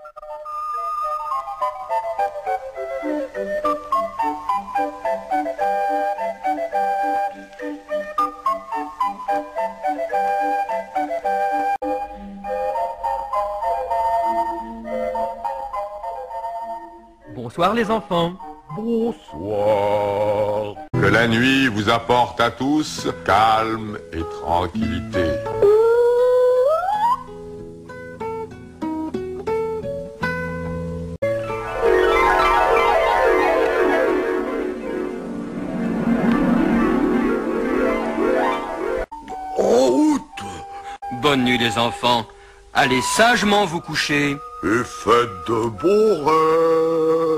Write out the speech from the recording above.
Bonsoir les enfants. Bonsoir. Que la nuit vous apporte à tous calme et tranquillité. En route. Bonne nuit les enfants. Allez sagement vous coucher. Et faites de beaux rêves.